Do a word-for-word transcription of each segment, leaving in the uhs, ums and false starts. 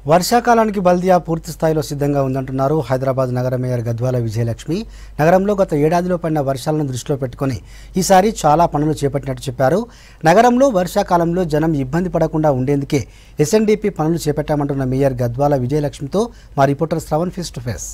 వర్షాకాలానికి బల్దియా పూర్తి స్థాయిలో సిద్ధంగా ఉందంటున్నారు హైదరాబాద్ నగర మేయర్ గద్వాల విజయలక్ష్మి. నగరంలో గత ఏడాదిలో పడిన వర్షాలను దృష్టిలో పెట్టుకుని ఈసారి చాలా పనులు చేపట్టినట్టు చెప్పారు. నగరంలో వర్షాకాలంలో జనం ఇబ్బంది పడకుండా ఉండేందుకే ఎస్ఎన్డీపీ పనులు చేపట్టామంటున్న మేయర్ గద్వాల విజయలక్ష్మితో మా reporter Shravan face to face.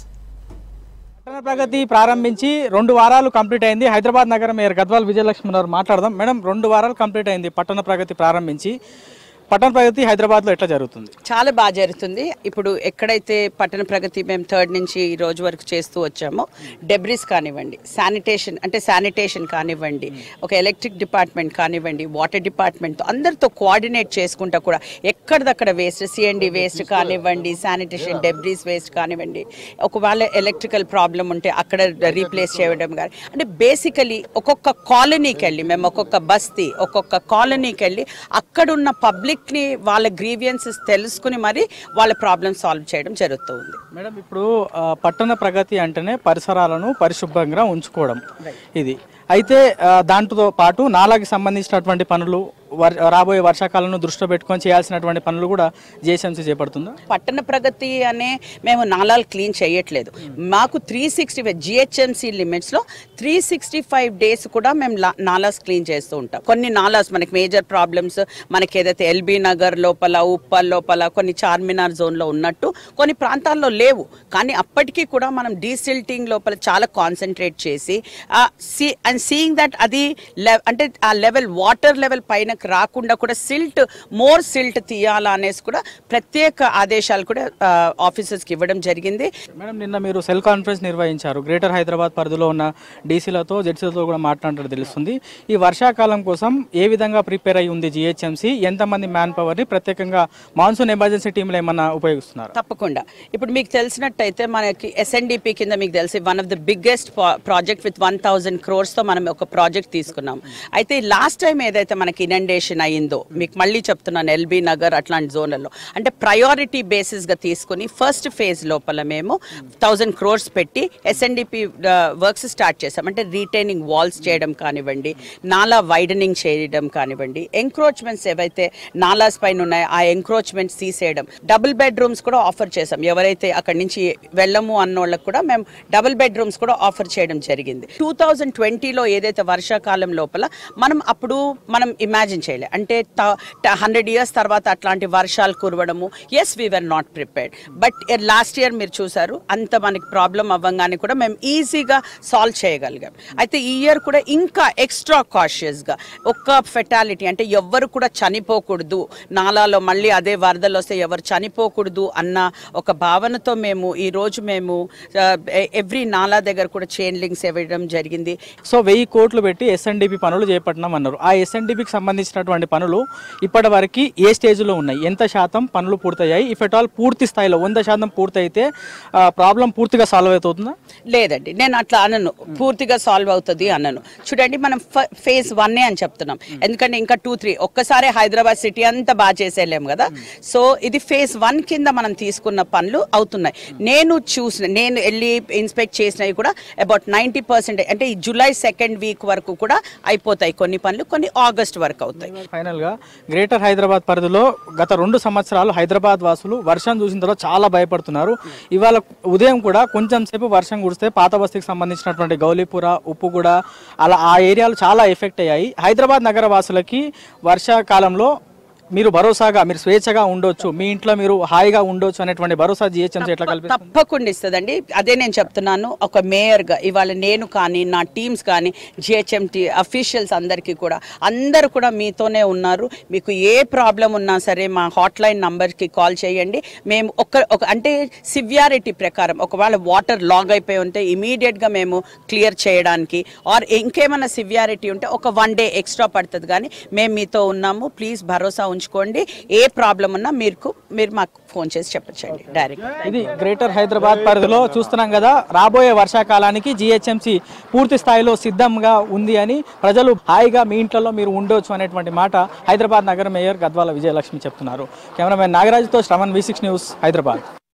Pattana Pragathi ప్రారంభించి రెండు వారాలు కంప్లీట్ అయింది. హైదరాబాద్ నగర మేయర్ గద్వాల విజయలక్ష్మి గారు మాట్లాడదాం. మేడం, రెండు వారాలు కంప్లీట్ అయింది పట్టణ ప్రగతి ప్రారంభించి. పట్టణ ప్రగతి హైదరాబాద్లో ఎట్లా జరుగుతుంది? చాలా బాగా జరుగుతుంది. ఇప్పుడు ఎక్కడైతే పట్టణ ప్రగతి మేము థర్డ్ నుంచి ఈ రోజు వరకు చేస్తూ వచ్చామో, డెబ్రిస్ కానివ్వండి, శానిటేషన్ అంటే శానిటేషన్ కానివ్వండి, ఒక ఎలక్ట్రిక్ డిపార్ట్మెంట్ కానివ్వండి, వాటర్ డిపార్ట్మెంట్తో అందరితో కోఆర్డినేట్ చేసుకుంటా కూడా ఎక్కడిదక్కడ వేస్ట్, సిఎండి వేస్ట్ కానివ్వండి, శానిటేషన్ డెబ్రిస్ వేస్ట్ కానివ్వండి, ఒకవేళ ఎలక్ట్రికల్ ప్రాబ్లం ఉంటే అక్కడ రీప్లేస్ చేయడం కానీ, అంటే బేసికలీ ఒక్కొక్క కాలనీకి వెళ్ళి మేము ఒక్కొక్క బస్తీ ఒక్కొక్క కాలనీకి వెళ్ళి అక్కడున్న పబ్లిక్ ని వాళ్ళ గ్రీవియన్సెస్ తెలుసుకుని మరి వాళ్ళ ప్రాబ్లమ్ సాల్వ్ చేయడం జరుగుతుంది. మేడం, ఇప్పుడు పట్టణ ప్రగతి అంటేనే పరిసరాలను పరిశుభ్రంగా ఉంచుకోవడం ఇది. అయితే దాంతో పాటు నాలాకి సంబంధించినటువంటి పనులు రాబోయే వర్షాకాలను దృష్టిలో పెట్టుకొని చేయాల్సినటువంటి పనులు కూడా జిహెచ్ఎంసీ చేపడుతుందా? పట్టణ ప్రగతి అనే మేము నాలాలు క్లీన్ చేయట్లేదు. మాకు త్రీ సిక్స్టీ ఫైవ్ జిహెచ్ఎంసీ లిమిట్స్లో త్రీ సిక్స్టీ ఫైవ్ డేస్ కూడా మేము నాలాస్ క్లీన్ చేస్తూ ఉంటాం. కొన్ని నాలాస్ మనకి మేజర్ ప్రాబ్లమ్స్ మనకి ఏదైతే ఎల్బీ నగర్ లోపల, ఉప్పల్ లోపల, కొన్ని చార్మినార్ జోన్లో ఉన్నట్టు కొన్ని ప్రాంతాల్లో లేవు. కానీ అప్పటికీ కూడా మనం డీసిల్టింగ్ లోపల చాలా కాన్సన్ట్రేట్ చేసి సీ అండ్ సీయింగ్ దట్ అది అంటే ఆ లెవెల్ వాటర్ లెవెల్ పైన రాకుండా కూడా సిల్ట్ మోర్ సిల్ట్ తీయాలా అనేసి కూడా ప్రత్యేక ఆదేశాలు కూడా ఆఫీసర్స్కి ఇవ్వడం జరిగింది. మేడం, నిన్న మీరు సెల్ కాన్ఫరెన్స్ నిర్వహించారు. గ్రేటర్ హైదరాబాద్ పరిధిలో ఉన్న డీసీలతో జెడ్సీలతో కూడా మాట్లాడినట్టు తెలుస్తుంది. ఈ వర్షాకాలం కోసం ఏ విధంగా ప్రిపేర్ అయి ఉంది జిహెచ్ఎంసీ? ఎంతమంది మ్యాన్ పవర్ని ప్రత్యేకంగా మాన్సూన్ ఎమర్జెన్సీ టీంలో ఏమన్నా ఉపయోగిస్తున్నారు? తప్పకుండా. ఇప్పుడు మీకు తెలిసినట్టయితే మనకి ఎస్ఎన్డిపి కింద మీకు తెలిసి one of the biggest project with one thousand క్రోర్స్తో మనం ఒక ప్రాజెక్ట్ తీసుకున్నాం. అయితే లాస్ట్ టైం ఏదైతే మనకి ఇనండేషన్ అయిందో, మీకు మళ్ళీ చెప్తున్నాను, ఎల్బీ నగర్ అట్లాంటి జోన్లలో అంటే ప్రయారిటీ బేసిస్గా తీసుకుని ఫస్ట్ ఫేజ్ లోపల మేము థౌజండ్ క్రోర్స్ పెట్టి ఎస్ఎన్డిపి వర్క్స్ స్టార్ట్ చేసాం. అంటే రీటైనింగ్ వాల్స్ చేయడం కానివ్వండి, నాలా వైడనింగ్ చేయడం కానివ్వండి, ఎంక్రోచ్మెంట్స్ ఏవైతే నాలాస్ పైన ఉన్నాయో ఆ ఎంక్రోచ్మెంట్స్ తీసేయడం, డబుల్ బెడ్రూమ్స్ కూడా ఆఫర్ చేసాం. ఎవరైతే అక్కడి నుంచి వెళ్ళము అన్నోళ్ళకి కూడా మేము డబుల్ బెడ్రూమ్స్ కూడా ఆఫర్ చేయడం జరిగింది. టూ థౌజండ్ ట్వంటీలో ఏదైతే వర్షాకాలం లోపల మనం అప్పుడు మనం ఇమాజిన్ చేయలే, అంటే హండ్రెడ్ ఇయర్స్ తర్వాత అట్లాంటి వర్షాలు కురవడము. Yes, we were not prepared. But last year మీరు చూసారు, అంత మనకి ప్రాబ్లం అవ్వగానే కూడా మేము ఈజీగా సాల్వ్ చేయగలిగాం. అయితే ఈ ఇయర్ కూడా ఇంకా ఎక్స్ట్రా కాషియస్గా ఒక్క ఫెటాలిటీ అంటే ఎవరు కూడా చనిపోకూడదు, నాలాలో మళ్ళీ అదే వరదలు వస్తే ఎవరు చనిపోకూడదు అన్న ఒక భావనతో మేము ఈరోజు మేము ఎవ్రీ నాలా దగ్గర కూడా చైన్ లింక్స్ ఇవ్వడం జరిగింది. సో వెయ్యి కోట్లు పెట్టి ఎస్ఎన్డిపి పనులు చేపట్టినాం అన్నారు. ఆ ఎస్ఎన్డిపికి సంబంధించినటువంటి పనులు ఇప్పటి వరకు ఏ స్టేజ్లో ఉన్నాయి? ఎంత శాతం పనులు పూర్తయ్యాయి? ఇఫ్ ఎట్ ఆల్ పూర్తి స్థాయిలో వంద శాతం పూర్తయితే ప్రాబ్లం పూర్తిగా సాల్వ్ అవుతుందా? లేదండి, నేను అట్లా అనను, పూర్తిగా సాల్వ్ అవుతుంది అనను. చూడండి, మనం ఫేజ్ వన్నే అని చెప్తున్నాం, ఎందుకంటే ఇంకా టూ త్రీ ఒక్కసారి హైదరాబాద్ సిటీ అంతా బాగా చేసేయలేము కదా. సో ఇది ఫేజ్ వన్ కింద మనం తీసుకున్న పనులు అవుతున్నాయి. నేను చూసిన నేను వెళ్ళి ఇన్స్పెక్ట్ చేసినవి కూడా అబౌట్ నైంటీ పర్సెంట్ అంటే ఈ జూలై సెకండ్ వీక్ వరకు కూడా అయిపోతాయి కొన్ని పనులు, కొన్ని ఆగస్ట్ వరకు అవుతాయి. ఫైనల్ గా గ్రేటర్ హైదరాబాద్ పరిధిలో గత రెండు సంవత్సరాలు హైదరాబాద్ వాసులు వర్షం చూసిన తర్వాత చాలా భయపడుతున్నారు. ఇవాళ ఉదయం కూడా కొంచెం సేపు వర్షం కురిస్తే పాత బస్తీకి సంబంధించినటువంటి గౌలీపుర, ఉప్పుగూడ అలా ఆ ఏరియాలు చాలా ఎఫెక్ట్ అయ్యాయి. హైదరాబాద్ నగర వాసులకి వర్షాకాలంలో మీరు భరోసాగా, మీరు స్వేచ్ఛగా ఉండొచ్చు, మీ ఇంట్లో మీరు హాయిగా ఉండొచ్చు అనేటువంటి భరోసా జిహెచ్ఎంసీ ఎట్లా కల్పిస్తుంది? తప్పకుండా ఇస్తుందండి. అదే నేను చెప్తున్నాను, ఒక మేయర్గా ఇవాళ నేను కానీ నా టీమ్స్ కానీ జిహెచ్ఎంటీ అఫీషియల్స్ అందరికీ కూడా అందరూ కూడా మీతోనే ఉన్నారు. మీకు ఏ ప్రాబ్లం ఉన్నా సరే మా హాట్లైన్ నంబర్కి కాల్ చేయండి. మేము ఒక ఒక అంటే సివియారిటీ ప్రకారం ఒకవేళ వాటర్ లాగ్ అయిపోయి ఉంటే ఇమీడియట్గా మేము క్లియర్ చేయడానికి, ఆర్ ఇంకేమైనా సివియారిటీ ఉంటే ఒక వన్ డే ఎక్స్ట్రా పడుతుంది. కానీ మేము మీతో ఉన్నాము, ప్లీజ్ భరోసా ఉంచుకోండి. ఏ ప్రాబ్లం ఉన్నా మీరు మీరు మాకు ఫోన్ చేసి చెప్పచ్చండి డైరెక్ట్. ఇది గ్రేటర్ హైదరాబాద్ పరిధిలో చూస్తున్నాం కదా, రాబోయే వర్షాకాలానికి జిహెచ్ఎంసీ పూర్తి స్థాయిలో సిద్ధంగా ఉంది అని, ప్రజలు హాయిగా మీ ఇంట్లో మీరు ఉండొచ్చు అనేటువంటి మాట హైదరాబాద్ నగర మేయర్ గద్వాల విజయలక్ష్మి చెప్తున్నారు. కెమెరామెన్ నాగరాజ్తో Shravan, V six news, Hyderabad.